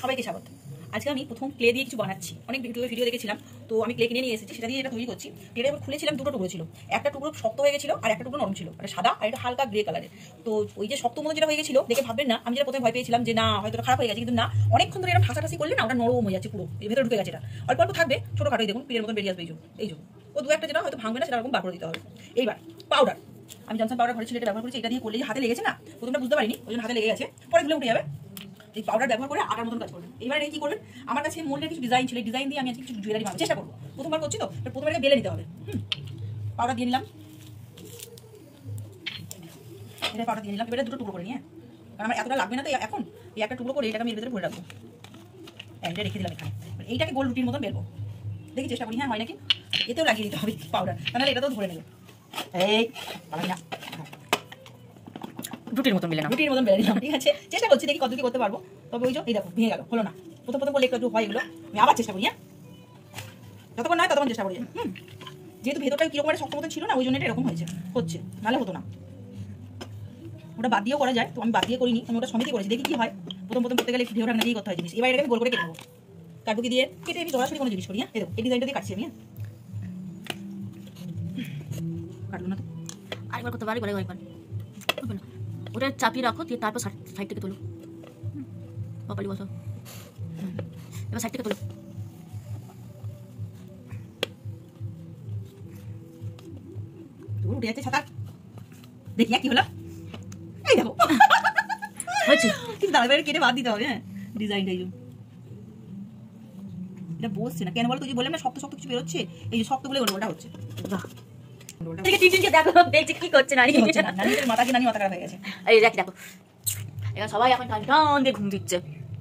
সবাইকে স্বাগত। আজকে আমি প্রথম ক্লে দিয়ে কিছু বানাচ্ছি। অনেক ইউটিউবে ভিডিও দেখেছিলাম, তো আমি ক্লে কিনে নিয়ে এসেছি, সেটা দিয়ে এটা তৈরি করছি। ক্লেটা এবার খুলেছিলাম, দুটো টুকরো ছিল, একটা টুকরো শক্ত হয়ে গেছিল আর একটা টুকরো নরম ছিল, মানে সাদা আর এটা হালকা গ্রে কালারের। তো ওই যে শক্ত মতো যেটা হয়ে গেছিল দেখে ভাববেন না আমি যেটা প্রথমে ভয় পেয়েছিলাম যে না হয়তো খারাপ হয়ে গেছে, কিন্তু না, অনেকক্ষণ ধরে এরকম ঠাসাঠাসি করলে না ওটা নরম হয়ে যাচ্ছে, পুরো ভেতরে ঢুকে গেছে। এটা অল্প অল্প থাকবে, ছোটখাটোই দেখুন পিলের মতন বেরিয়ে আসবে। এই যে ও দু একটা যেটা হয়তো ভাঙবে না, সেটা এরকম বার করে দিতে হবে। এইবার পাউডার, আমি জনসন পাউডার ঘরে ছিল, এটা ব্যবহার করেছি। এটা দিয়ে করলে হাতে লেগেছে না, প্রথমটা বুঝতে পারিনি, ওই জন্য হাতে লেগে গেছে, পরে ধুলে উঠে যাবে। এই পাউডার ব্যবহার করে আটার মতন কাজ করবেন। এবার কি করবেন, আমার কাছে মোল্ডের কিছু ডিজাইন ছিল, ডিজাইন দিয়ে আমি আজকে কিছু জুয়েলারি বানানোর চেষ্টা করবো। প্রথমবার করছি তো, প্রথমে বেলে নিতে হবে। পাউডার দিয়ে নিলাম, এটা পাউডার দিয়ে নিলাম। এবারে দুটো টুকরো করে নিয়ে, কারণ আমার এতটা লাগবে না, তো এখন এই একটা টুকরো করে এটাকে আমি এর ভিতরে ভরে রাখবো। এটা রেখে দিলাম এখানে। এইটাকে গোল রুটির মতন বেরবো, দেখি চেষ্টা করি, হ্যাঁ হয় নাকি। এতেও লাগিয়ে দিতে হবে পাউডার, তাহলে এটা তো ধরে নেবে। এই পারলাম না, রুটির মতন বেলে নিলাম, ঠিক আছে। চেষ্টা করছি, দেখি কতটুকু করতে পারবো। তবে ওই যে এই দেখো ভেঙে গেল, হলো না। প্রথম করলে একটু হয় এগুলো, আমি আবার চেষ্টা করি। হ্যাঁ, যতক্ষণ নয় ততক্ষণ চেষ্টা করি। যেহেতু ভেতরটা কিরকম শক্ত মতো ছিল না, ওই জন্য এটা এরকম হচ্ছে, নাহলে হতো না। ওটা বাদ দিয়েও করা যায়, তো আমি বাদ দিয়ে করিনি, আমি ওটা সমিতি করেছি, দেখি কি হয়। প্রথম করতে গেলে একটু ঢেউটা দিয়েই করতে হয় জিনিস। এবার এটাকে আমি গোল করে কেটে নেবো, কাটবুকি দিয়ে কেটে আমি সরাসরি কোনো জিনিস করি। হ্যাঁ, এই ডিজাইনটা দিয়ে কাটছি আমি। কাটবো না তো, আরেকবার করতে পারি, ওটা চাপিয়ে রাখো, দিয়ে তারপর সাইড থেকে তোলো। কপালি বসো, এবার সাইড থেকে তোলো। উঠে যাচ্ছে ছাতা, দেখি কি হলো। এই দেখো হয়েছে, কিন্তু তারপরে কেটে বাদ দিতে হবে। হ্যাঁ, ডিজাইনটা এটা বসছে না কেন বলো? তুই যে বললাম না শক্ত শক্ত কিছু বেরোচ্ছে, এই যে শক্ত বলে ওটা হচ্ছে। দেখছি কি করছে নানি, মাথা খারাপ হয়ে গেছে। এই দেখো এবার সবাই এখন টান টান দিয়ে ঘুম দিচ্ছে।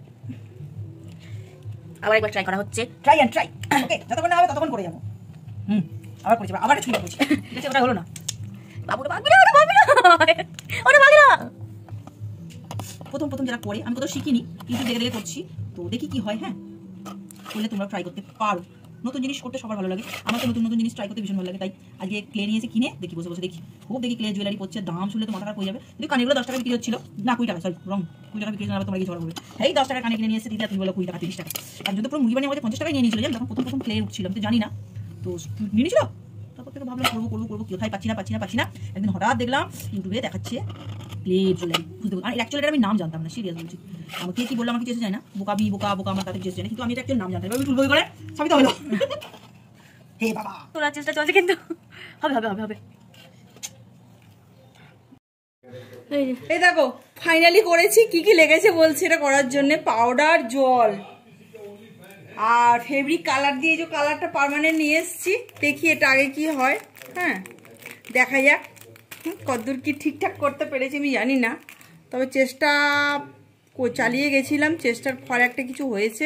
আবার একবার ট্রাই করা হচ্ছে, ট্রাই ওকে, যতক্ষণ না হবে ততক্ষণ করে যাবো। আবার করেছি, আবার ছুঁয়ে করছি, ঠিক আছে। ওটা হলো না, বাবুটা ভাগবে না, ওটা ভাগবে না, ওটা ভাগে না। প্রথম যেটা করে আমি কত শিখিনি, কিন্তু দেখে দেখে করছি, তো দেখি কি হয়। হ্যাঁ, করলে তোমরা ট্রাই করতে পারো। নতুন জিনিস করতে সবার ভালো লাগে, আমার তো নতুন জিনিস ট্রাই করতে ভীষণ ভালো লাগে। তাই আজকে ক্লে নিয়েছি কিনে, দেখি বসে বসে দেখি, খুব দেখি ক্লে জুয়েলারি করছে, দাম শুনলে তো মাথা খারাপ হয়ে যাবে। যদি কানেগুলো 10 টাকা বিক্রি হচ্ছিল না, 20 টাকা, সরি রং, 20 টাকা বিক্রি হচ্ছিল, তোমরা কি ঝগড়া করবে। এই 10 টাকা কানে কিনে নিয়ে এসে দিদি, তুমি বলো 20 টাকা 30 টাকা। একজন তো পুরো মুড়ি বানিয়ে আমাদের 50 টাকায় নিয়ে নিয়েছিল, জানো, তখন প্রথম ক্লে উঠছিলাম, তো জানি না, তো নিয়ে নিয়েছিল। তারপর থেকে ভাবলাম করবো, কোথায় পাচ্ছি না। একদিন হঠাৎ দেখলাম ইউটিউবে দেখাচ্ছে ক্লে জুয়েলারি, বুঝতে পারছি। আর অ্যাকচুয়ালি আমি নাম জানতাম না, সিরিয়াস বলছি। আমাকে কি বললাম, আমাকে চেষ্টা যায় না, বোকা আমার তাদের চেষ্টা যায় না, কিন্তু আমি এটা একচুয়ালি নাম জানতাম। এবার আমি তুলবই করে সবই তো হলো। হে বাবা, তোলার চেষ্টা চলছে, কিন্তু হবে। এই দেখো ফাইনালি করেছি। কি লেগেছে বলছি এটা করার জন্য, পাউডার, জল আর ফেব্রিক কালার দিয়ে, যে কালারটা পার্মানেন্ট নিয়ে এসেছি। দেখি এটা আগে কি হয়। হ্যাঁ, দেখা যাক কতদূর কি ঠিকঠাক করতে পেরেছি আমি জানি না, তবে চেষ্টা চালিয়ে গেছিলাম, চেষ্টার ফল একটা কিছু হয়েছে।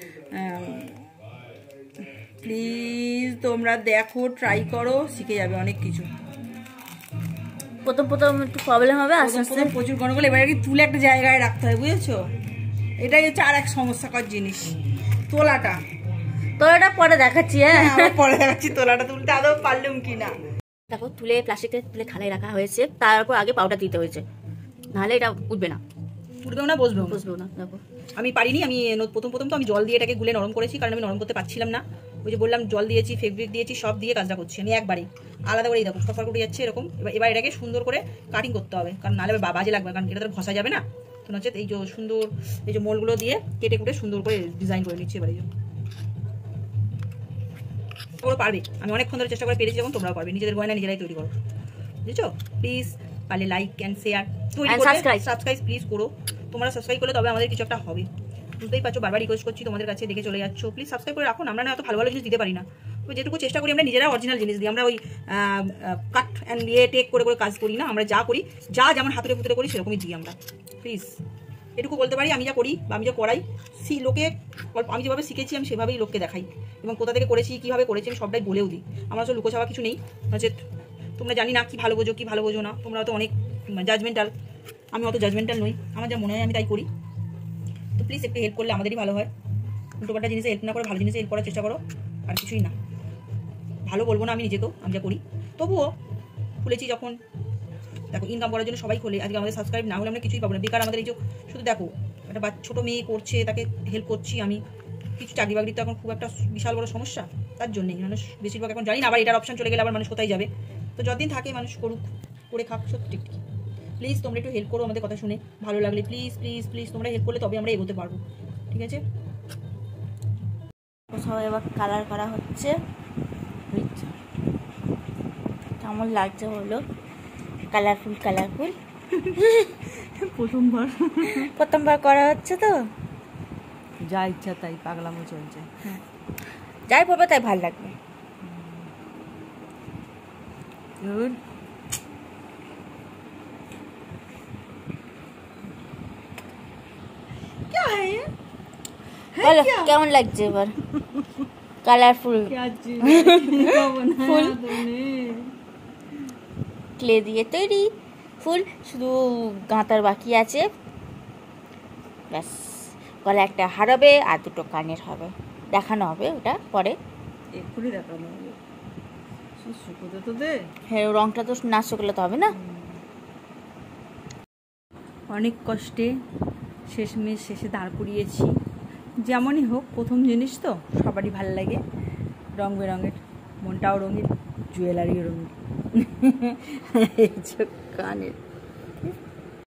প্লিজ তোমরা দেখো, ট্রাই করো, শিখে যাবে অনেক কিছু। প্রথম একটু প্রবলেম হবে, আস্তে আস্তে প্রচুর গন্ডগোল। এবার কি তুলে একটা জায়গায় রাখতে হয়, বুঝেছো? এটাই হচ্ছে আর এক সমস্যাকর জিনিস, তোলাটা পরে দেখাচ্ছি। হ্যাঁ, পরে দেখাচ্ছি তোলাটা তুলতে আদৌ পারলাম কিনা। দেখো তুলে প্লাস্টিকে তুলে থালায় রাখা হয়েছে, তারপর আগে পাউডার দিতে হয়েছে, নাহলে এটা উঠবেও না, বসবেও না। দেখো আমি পারিনি, আমি প্রথম তো আমি জল দিয়ে এটাকে গুলে নরম করেছি, কারণ আমি নরম করতে পারছিলাম না। ওই যে বললাম জল দিয়েছি, ফেব্রিক দিয়েছি, সব দিয়ে কাজটা করছি আমি একবারেই, আলাদা করেই। দেখো সফর করে যাচ্ছে এরকম। এবার এটাকে সুন্দর করে কাটিং করতে হবে, কারণ নাহলে বাজে লাগবে, কারণ এটা তো ঘষা যাবে না। তো হচ্ছে এই যে সুন্দর এই যে মোলগুলো দিয়ে কেটে কুটে সুন্দর করে ডিজাইন করে নিচ্ছি। এবার তোমরা পারবে, আমি অনেকক্ষণ ধরে চেষ্টা করে পেরেছি, যখন তোমরাও পারবে। নিজেদের গয়না নিজেরাই তৈরি করো, বুঝেছো? প্লিজ পারলে like and share, subscribe please করো। তোমরা সাবস্ক্রাইব করলে তবে আমাদের কিছু একটা হবে, বুঝতেই পারছো। বারবার রিকোয়েস্ট করছি তোমাদের কাছে, দেখে চলে যাচ্ছ, প্লিজ সাবস্ক্রাইব করে রাখুন। আমরা না এত ভালো জিনিস দিতে পারি না, তো যেটুকু চেষ্টা করি আমরা নিজেরা অরিজিনাল জিনিস দিই। আমরা ওই কাট অ্যান্ড টেক করে কাজ করি না, আমরা যা করি, যা যেমন হাতুড়ে ফুতুরে করি সেরকমই দিই আমরা। প্লিজ এটুকু বলতে পারি, আমি যা করি বা আমি যা করাই, লোকে আমি যেভাবে শিখেছি আমি সেভাবেই লোককে দেখাই, এবং কোথা থেকে করেছি, কীভাবে করেছি আমি সবটাই বলেও দিই। আমার আসলে লুকোছাওয়া কিছু নেই, যে তোমরা জানি না কি ভালো বোঝো না, তোমরা তো অনেক জাজমেন্টাল, আমি অত জাজমেন্টাল নই, আমার যা মনে হয় আমি তাই করি। তো প্লিজ একটু হেল্প করলে আমাদেরই ভালো হয়। উল্টোপাল্টা জিনিসে হেল্প না করে ভালো জিনিসে হেল্প করার চেষ্টা করো, আর কিছুই না। ভালো বলবো না আমি নিজেকেও, আমি যা করি, তবুও খুলেছি যখন, দেখো ইনকাম করার জন্য সবাই খোলে। আজকে আমাদের সাবস্ক্রাইব না হলে আমরা কিছুই পাবো না, বেকার আমাদের এই যে শুধু দেখো একটা ছোট মেয়ে করছে, তাকে হেল্প করছি আমি। কিছু চাকরি বাকরি তো এখন খুব একটা বিশাল বড় সমস্যা, তার জন্যই মানুষ বেশিরভাগ এখন জানি না, আবার এটার অপশন চলে গেলে আবার মানুষ কোথায় যাবে। তো যতদিন থাকে মানুষ করুক, করে খাক। সত্যি প্লিজ তোমরা একটু হেল্প করো আমাদের কথা শুনে, ভালো লাগলে প্লিজ প্লিজ প্লিজ তোমরা হেল্প করলে তবে আমরা এগোতে পারবো, ঠিক আছে? সবাই এবার কালার করা হচ্ছে, কেমন লাগছে বলো? কালারফুল কালারফুল প্রথমবার করা হচ্ছে তো, যা ইচ্ছা তাই পাগলামো চলছে। যাই পড়বে তাই ভালো লাগবে। বলো কেমন লাগছে এবার? কালারফুল ফুল ক্লে দিয়ে তৈরি ফুল, শুধু গাঁথার বাকি আছে। ব্যাস, গলা একটা হার হবে আর দুটো কানের হবে, দেখানো হবে ওটা পরে। এক্ষুনি দেখানো হবে, শুকোতে তো দে। হ্যাঁ, রংটা তো না শুকলে তো হবে না। অনেক কষ্টে শেষমেশ শেষে দাঁড় করিয়েছি। যেমনই হোক, প্রথম জিনিস তো সবারই ভালো লাগে, রং বেরঙের, মনটাও রঙিন, জুয়েলারিও রঙিন। কানের